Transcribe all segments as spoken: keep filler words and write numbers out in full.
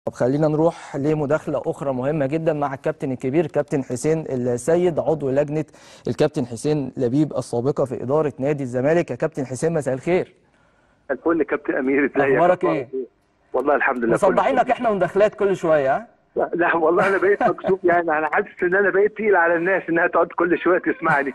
طب خلينا نروح لمداخلة أخرى مهمة جدا مع الكابتن الكبير كابتن حسين السيد عضو لجنة الكابتن حسين لبيب السابقة في إدارة نادي الزمالك. يا كابتن حسين مساء الخير. الفل كابتن أمير، ازيك؟ أخبارك إيه؟ والله الحمد لله. مصدعينك إحنا ومداخلات كل شوية ها؟ لا, لا والله أنا بقيت مكسوف، يعني أنا حاسس إن أنا بقيت تقيل على الناس إنها تقعد كل شوية تسمعني.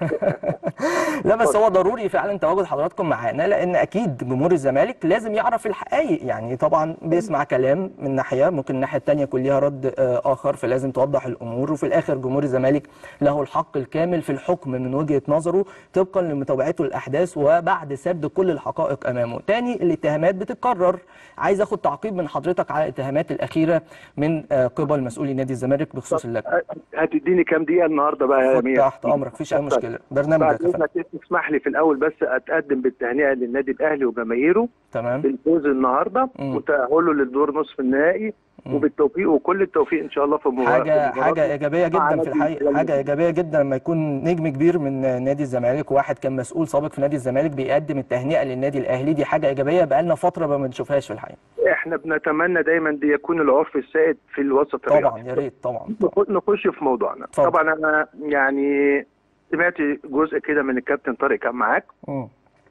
لا بس هو ضروري فعلا تواجد حضراتكم معانا، لان اكيد جمهور الزمالك لازم يعرف الحقائق. يعني طبعا بيسمع كلام من ناحيه، ممكن الناحيه الثانيه يكون ليها رد اخر، فلازم توضح الامور. وفي الاخر جمهور الزمالك له الحق الكامل في الحكم من وجهه نظره طبقا لمتابعته الاحداث وبعد سرد كل الحقائق امامه. تاني الاتهامات بتتكرر، عايز اخد تعقيب من حضرتك على الاتهامات الاخيره من قبل مسؤولي نادي الزمالك بخصوص اللجنه. هتديني كام دقيقه النهارده بقى يا امير؟ تحت امرك، مفيش اي مشكله. برنامج اسمح لي في الاول بس اتقدم بالتهنئه للنادي الاهلي وجماهيره تمام بالفوز النهارده وتاهله للدور نصف النهائي، وبالتوفيق وكل التوفيق ان شاء الله في المباراه. حاجه حاجه ايجابيه جدا في الحقيقه، حاجه ايجابيه جدا لما يكون نجم كبير من نادي الزمالك وواحد كان مسؤول سابق في نادي الزمالك بيقدم التهنئه للنادي الاهلي. دي حاجه ايجابيه بقالنا فتره ما بنشوفهاش في الحقيقه. احنا بنتمنى دايما دي يكون العرف السائد في الوسط الرياضي. طبعا يا ريت. طبعا, طبعا نخش في موضوعنا. طبعا, طبعا انا يعني سمعت جزء كده من الكابتن طارق كان معاك. امم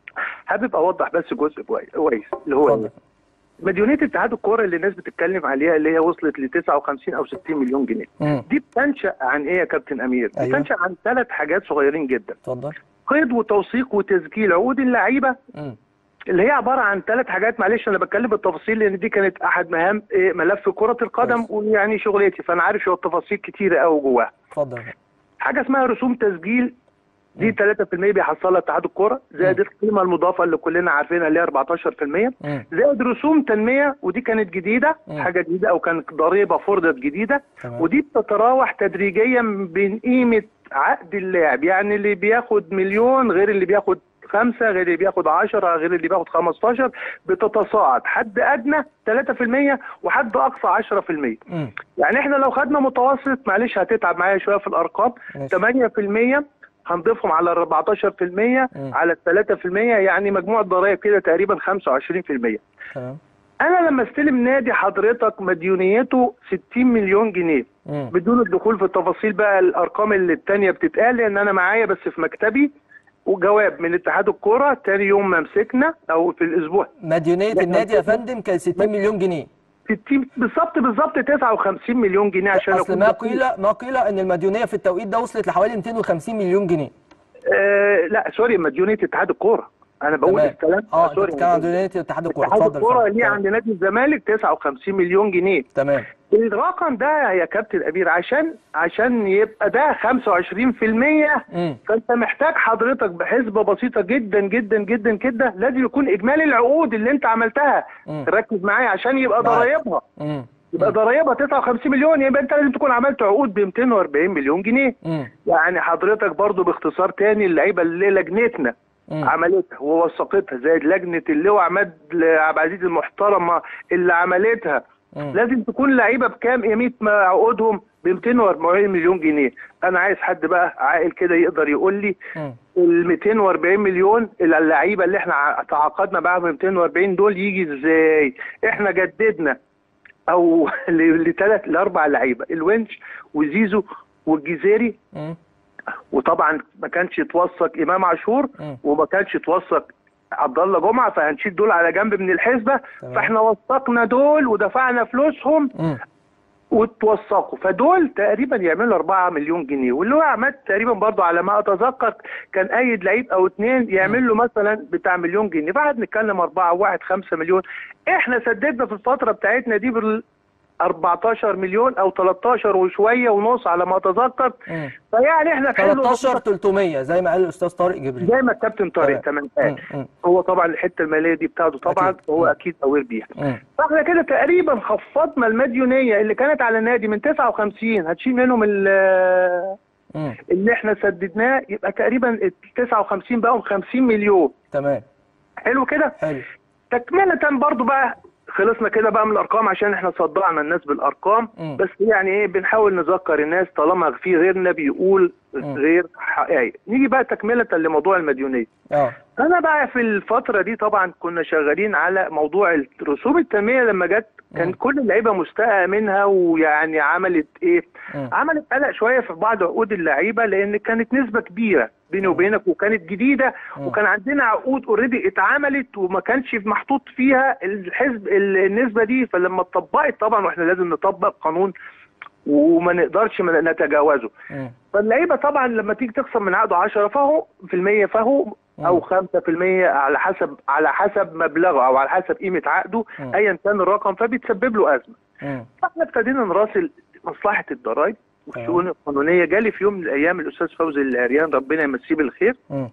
حابب اوضح بس جزء كويس اللي هو ايه؟ مديونيه اتحاد الكوره اللي الناس بتتكلم عليها اللي هي وصلت ل تسعة وخمسين او ستين مليون جنيه. مم. دي بتنشا عن ايه يا كابتن امير؟ أيوة. بتنشا عن ثلاث حاجات صغيرين جدا. اتفضل. قيد وتوثيق وتسجيل عقود اللعيبه، مم. اللي هي عباره عن ثلاث حاجات. معلش انا بتكلم بالتفاصيل لان دي كانت احد مهام ملف كره القدم ويعني شغلتي، فانا عارف شو التفاصيل كتيره قوي جواها. اتفضل. حاجه اسمها رسوم تسجيل، دي ثلاثة في المية بيحصلها اتحاد الكوره، زائد القيمه المضافه اللي كلنا عارفينها اللي هي أربعتاشر في المية، زائد رسوم تنميه ودي كانت جديده، مم. حاجه جديده او كانت ضريبه فرضت جديده. تمام. ودي بتتراوح تدريجيا بين قيمه عقد اللاعب، يعني اللي بياخد مليون غير اللي بياخد خمسة غير اللي بياخد عشرة غير اللي بياخد خمستاشر، بتصاعد حد ادنى ثلاثة في المية وحد اقصى عشرة في المية. مم. يعني احنا لو خدنا متوسط، معلش هتتعب معايا شويه في الارقام، ثمانية في المية هنضيفهم على ال أربعتاشر في المية على ال ثلاثة في المية، يعني مجموع الضرائب كده تقريبا خمسة وعشرين في المية. تمام. انا لما استلم نادي حضرتك مديونيته ستين مليون جنيه، مم. بدون الدخول في التفاصيل بقى الارقام اللي الثانيه بتتقال، لان انا معايا بس في مكتبي وجواب من اتحاد الكوره ثاني يوم ما مسكنا او في الاسبوع. مديونيه النادي يا فندم كان ستين مليون جنيه. ستين بالظبط بالظبط تسعة وخمسين مليون جنيه عشان اصل ما قيل ما قيل ان المديونيه في التوقيت ده وصلت لحوالي مئتين وخمسين مليون جنيه. آه لا سوري، مديونيه اتحاد الكوره. انا بقول الكلام اه سوري كان مديونيه اتحاد الكوره. اتحاد الكوره ليه عند نادي الزمالك تسعة وخمسين مليون جنيه. تمام. الرقم ده يا كابتن أمير عشان عشان يبقى ده خمسة وعشرين في المية، فانت محتاج حضرتك بحسبه بسيطه جدا جدا جدا جدا لازم يكون اجمالي العقود اللي انت عملتها. مم. ركز معايا عشان يبقى ضرايبها يبقى ضرايبها تسعة وخمسين مليون، يبقى انت لازم تكون عملت عقود ب مئتين وأربعين مليون جنيه. مم. يعني حضرتك برضو باختصار تاني اللعيبه اللي لجنتنا مم. عملتها ووثقتها، زي لجنه اللواء عماد عبد العزيز المحترمه اللي عملتها، مم. لازم تكون لعيبه بكام قيمه عقودهم ب مئتين وأربعين مليون جنيه. انا عايز حد بقى عاقل كده يقدر يقول لي ال مئتين وأربعين مليون اللعيبه اللي احنا تعاقدنا معاهم مئتين وأربعين دول يجي ازاي؟ احنا جددنا او لثلاث لاربع لعيبه، الونش وزيزو والجزيري، م. وطبعا ما كانش يتوثق امام عاشور م. وما كانش يتوثق عبد الله جمعه، فهنشيل دول على جنب من الحسبه. تمام. فاحنا وثقنا دول ودفعنا فلوسهم م. وتوثقوا، فدول تقريبا يعملوا أربعة مليون جنيه. واللي هو عماد تقريبا برضه على ما اتذكر كان ايد لعيب او اثنين يعمل له مثلا بتاع مليون جنيه، فقعد نتكلم أربعة وواحد خمسة مليون. احنا سددنا في الفتره بتاعتنا دي بال أربعتاشر مليون او تلتاشر وشويه ونص على ما اتذكر. فيعني احنا تلتاشر ثلاثمية زي ما قال الاستاذ طارق جبريل، زي ما الكابتن طارق تمام قال. هو طبعا الحته الماليه دي بتاعته طبعا أكيد. هو اكيد اوير بيها. فاحنا كده تقريبا خفضنا المديونيه اللي كانت على النادي من تسعة وخمسين، هتشيل منهم اللي احنا سددناه يبقى تقريبا ال تسعة وخمسين بقوا خمسين مليون. تمام. حلو كده؟ حلو. تكمله برضو بقى خلصنا كده بقى من الارقام عشان احنا صدعنا الناس بالارقام. م. بس يعني ايه بنحاول نذكر الناس طالما في غيرنا بيقول م. غير حقائق. نيجي بقى تكمله لموضوع المديونيه. اه انا بقى في الفتره دي طبعا كنا شغالين على موضوع رسوم التنميه لما جت كان مم. كل اللعيبه مستاءه منها، ويعني عملت ايه؟ مم. عملت قلق شويه في بعض عقود اللعيبه، لان كانت نسبه كبيره بيني وبينك وكانت جديده، مم. وكان عندنا عقود اوريدي اتعملت وما كانش محطوط فيها الحسب النسبه دي. فلما اتطبقت طبعا، واحنا لازم نطبق قانون وما نقدرش ما نتجاوزه. مم. فاللعيبه طبعا لما تيجي تخصم من عقده عشرة فهو في المية فهو او خمسة في المية على حسب على حسب مبلغه او على حسب قيمه عقده، مم. ايا كان الرقم، فبيتسبب له ازمه. مم. فاحنا ابتدينا نراسل مصلحه الضرائب والشؤون القانونيه. جالي في يوم من الايام الاستاذ فوزي العريان ربنا يمسيه بالخير، مم.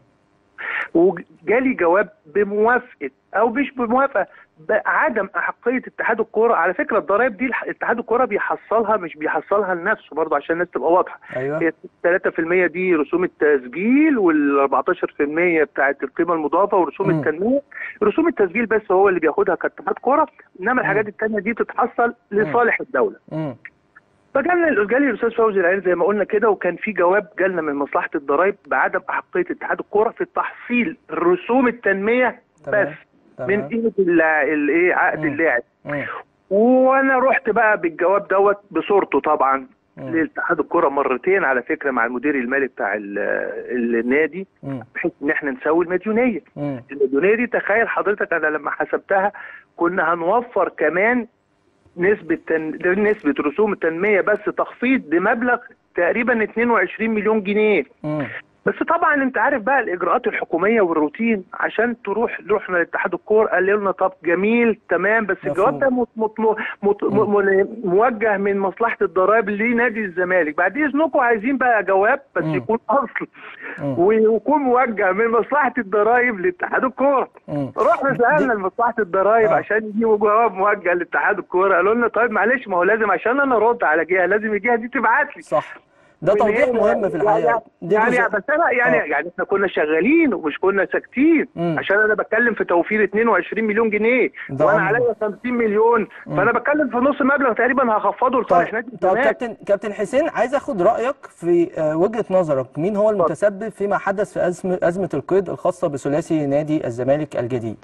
وجالي جواب بموافقه او مش بموافقه بعدم احقيه اتحاد الكوره. على فكره الضرائب دي اتحاد الكوره بيحصلها، مش بيحصلها لنفسه برضه عشان الناس تبقى واضحه. ايوه. هي ثلاثة في المية دي رسوم التسجيل، وال أربعتاشر في المية بتاعه القيمه المضافه ورسوم مم. التنميه. رسوم التسجيل بس هو اللي بياخدها كاتحاد كوره، انما الحاجات الثانيه دي تتحصل لصالح الدوله. مم. فجالنا جالي الاستاذ فوزي العين زي ما قلنا كده، وكان في جواب جالنا من مصلحه الضرائب بعدم احقيه اتحاد الكوره في تحصيل رسوم التنميه تمام. بس تمام. من قيمه الايه عقد مم. اللاعب. مم. وانا رحت بقى بالجواب دوت بصورته طبعا مم. لاتحاد الكوره مرتين على فكره مع المدير المالي بتاع ال- النادي، مم. بحيث ان احنا نسوي المديونيه. مم. المديونيه دي تخيل حضرتك انا لما حسبتها كنا هنوفر كمان نسبة تن... نسبة رسوم التنمية بس تخفيض بمبلغ تقريبا اتنين وعشرين مليون جنيه. مم. بس طبعا انت عارف بقى الاجراءات الحكوميه والروتين، عشان تروح رحنا لاتحاد الكوره قالوا لنا طب جميل تمام، بس الجواب ده مت... مت... مت... م... موجه من مصلحه الضرائب لنادي الزمالك. بعد اذنكم عايزين بقى جواب بس مم. يكون اصل مم. ويكون موجه من مصلحه الضرائب لاتحاد الكوره. مم. رحنا سالنا لمصلحه الضرائب آه. عشان يجيبوا جواب موجه لاتحاد الكوره، قالوا لنا طيب معلش ما هو لازم عشان انا ارد على جهه لازم الجهه دي تبعت لي. صح. ده توضيح مهم في الحقيقه. يعني, يعني جزء... بس انا يعني آه. يعني احنا كنا شغالين ومش كنا ساكتين، مم. عشان انا بتكلم في توفير اتنين وعشرين مليون جنيه ده وانا أمر. عليا خمسين مليون، مم. فانا بتكلم في نص مبلغ تقريبا هخفضه لصالح نادي طب الزمالك. كابتن كابتن حسين، عايز اخد رايك في آه، وجهه نظرك، مين هو المتسبب فيما حدث في ازمه ازمه القيد الخاصه بثلاثي نادي الزمالك الجديد؟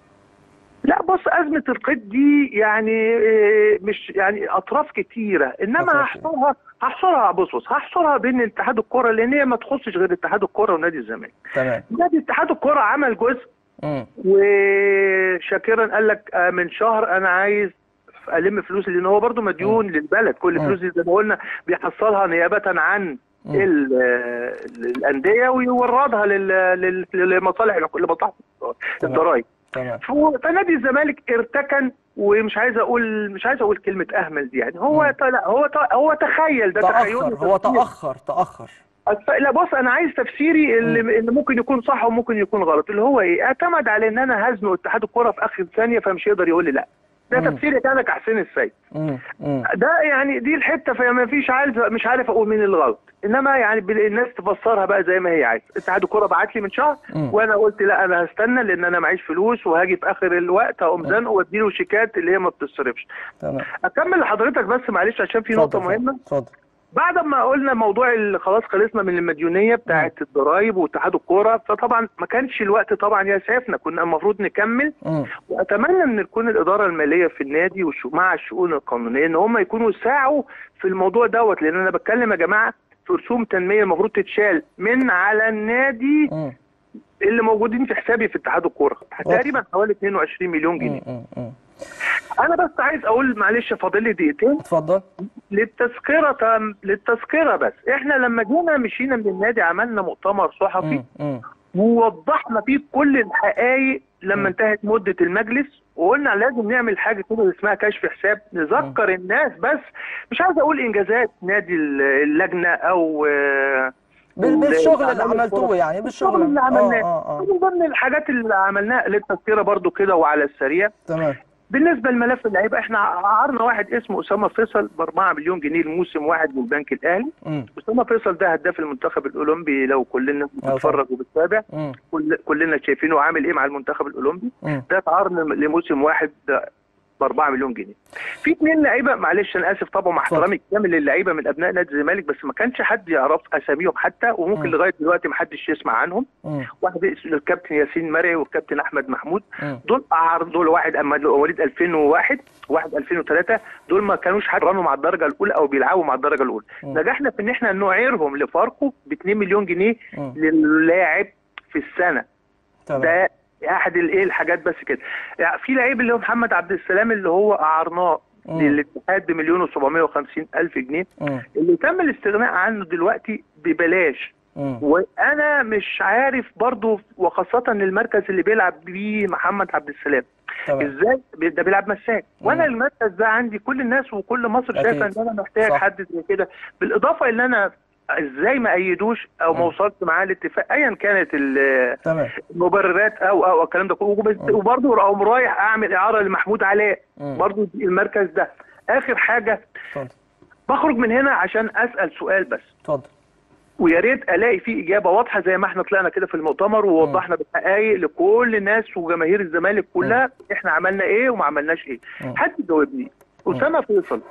لا بص، أزمة القيد دي يعني إيه، مش يعني أطراف كتيرة، إنما أطراف هحصرها هحصرها بص بص هحصرها بين اتحاد الكرة، لأن هي ما تخصش غير اتحاد الكرة ونادي الزمالك. تمام. نادي اتحاد الكرة عمل جزء مم. وشاكرا قال لك آه، من شهر أنا عايز ألم فلوس، لأن هو برضو مديون للبلد. كل مم. فلوس دي زي ما قلنا بيحصلها نيابة عن مم. ال- آه، الأندية ويوردها لل- لل- لمصالح لمصلحة تمام. الضرائب. تمام. فهو- فنادي الزمالك ارتكن، ومش عايز اقول مش عايز اقول كلمه اهمل دي، يعني هو مم. ت- لا هو ت- هو تخيل ده تاخر. تخيل هو تاخر تاخر لا بص، انا عايز تفسيري اللي, اللي ممكن يكون صح وممكن يكون غلط، اللي هو ايه، اعتمد على ان انا هزنق اتحاد الكره في اخر ثانيه فمش يقدر يقول لي لا. ده مم. تفسيري انا كحسين السيد. مم. مم. ده يعني دي الحته، فما فيش عارف مش عارف اقول مين الغلط، انما يعني بال- الناس تفسرها بقى زي ما هي عايزه. اتحاد الكره بعت لي من شهر مم. وانا قلت لا انا هستنى لان انا معيش فلوس، وهاجي في اخر الوقت هقوم زنقه واديله شيكات اللي هي ما بتتصرفش. تمام. اكمل لحضرتك بس معلش عشان في نقطه اتفضل، مهمه. اتفضل. بعد ما قلنا موضوع اللي خلاص خلصنا من المديونيه بتاعه الضرايب واتحاد الكوره، فطبعا ما كانش الوقت طبعا يسعفنا، كنا المفروض نكمل. مم. واتمنى ان تكون الاداره الماليه في النادي والشو- مع الشؤون القانونيه ان هم يكونوا ساعوا في الموضوع دوت، لان انا بتكلم يا جماعه في رسوم تنميه المفروض تتشال من على النادي مم. اللي موجودين في حسابي في اتحاد الكوره، تقريبا حوالي اتنين وعشرين مليون جنيه. مم. مم. انا بس عايز اقول معلش فاضل لي دقيقتين اتفضل. للتذكره تم للتذكره بس. احنا لما جينا مشينا من النادي عملنا مؤتمر صحفي مم. مم. ووضحنا فيه كل الحقائق لما مم. انتهت مده المجلس، وقلنا لازم نعمل حاجه كده اسمها كشف حساب نذكر الناس. بس مش عايز اقول انجازات نادي اللجنه او آه، بال- بالشغل اللي عملتوه، يعني بالشغل اللي عملناه. اه اه من ضمن الحاجات اللي عملناها للتذكره برضو كده وعلى السريع. تمام. بالنسبه لملف اللعيبه، احنا عرضنا واحد اسمه اسامه فيصل ب أربعة مليون جنيه لموسم واحد من البنك الاهلي. مم. اسامه فيصل ده هداف المنتخب الاولمبي، لو كلنا بنتفرج وبنتابع مم. كل كلنا شايفينه عامل ايه مع المنتخب الاولمبي. مم. ده اتعرض لموسم واحد ب أربعة مليون جنيه. في اثنين لعيبه، معلش انا اسف طبعا مع احترامي الكامل للعيبه من ابناء نادي الزمالك، بس ما كانش حد يعرف اساميهم حتى، وممكن م. لغايه دلوقتي ما حدش يسمع عنهم. م. واحد اسمه الكابتن ياسين مرعي والكابتن احمد محمود. م. دول دول واحد اما مواليد ألفين وواحد، واحد ألفين وثلاثة، دول ما كانوش حد رنوا مع الدرجه الاولى او بيلعبوا مع الدرجه الاولى. م. نجحنا في ان احنا نعيرهم لفاركو ب اتنين مليون جنيه م. للاعب في السنه. تمام. ده احد الايه الحاجات بس كده. يعني في لعيب اللي هو محمد عبد السلام اللي هو اعرناه للاتحاد بمليون وسبعمائة وخمسين الف جنيه، مم. اللي تم الاستغناء عنه دلوقتي ببلاش. مم. وانا مش عارف برضو، وخاصه المركز اللي بيلعب بيه محمد عبد السلام طبعا. ازاي ده بيلعب مساك، وانا المركز ده عندي كل الناس وكل مصر شايفه ان انا محتاج حد زي كده، بالاضافه ان انا ازاي ما ايدوش او ما وصلت معاه لاتفاق ايا كانت المبررات او او الكلام ده كله، وبرضه اقوم رايح اعمل اعاره لمحمود علاء برضه المركز ده. اخر حاجه اتفضل، بخرج من هنا عشان اسال سؤال بس، اتفضل، ويا ريت الاقي فيه اجابه واضحه زي ما احنا طلعنا كده في المؤتمر ووضحنا بالحقائق لكل الناس وجماهير الزمالك كلها م. احنا عملنا ايه وما عملناش ايه. حد يجاوبني. اسامه فيصل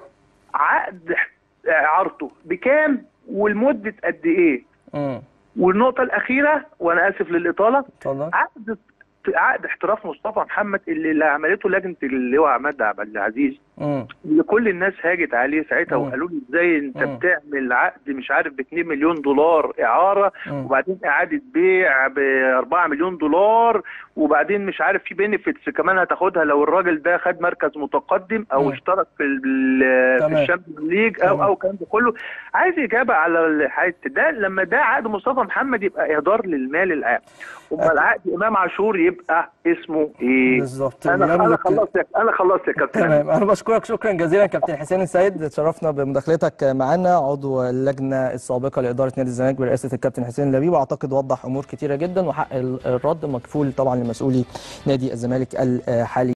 عقد اعارته بكام والمده قد ايه؟ امم والنقطه الاخيره وانا اسف للاطاله، عقد عقد احتراف مصطفى محمد اللي, اللي عملته لجنه اللي هو عماد عبد العزيز، امم اللي كل الناس هاجت عليه ساعتها وقالوا لي ازاي انت مم. بتعمل عقد مش عارف ب اتنين مليون دولار اعاره مم. وبعدين اعاده بيع ب أربعة مليون دولار، وبعدين مش عارف في بينيفيتس كمان هتاخدها لو الراجل ده خد مركز متقدم او مم. اشترك في في الشامبيونز ليج او مم. او الكلام ده كله. عايز اجابه على الحته ده، لما ده عقد مصطفى محمد يبقى اهدار للمال العام، امال عقد امام عاشور يبقى اسمه ايه؟ بالظبط. انا انا خلصت انا خلصت يا كابتن. تمام، انا بشكرك شكرا جزيلا كابتن حسين السيد، اتشرفنا بمداخلتك معنا، عضو اللجنه السابقه لاداره نادي الزمالك برئاسه الكابتن حسين لبيب، واعتقد وضح امور كتيره جدا، وحق الرد مكفول طبعا لمسؤولي نادي الزمالك الحالي.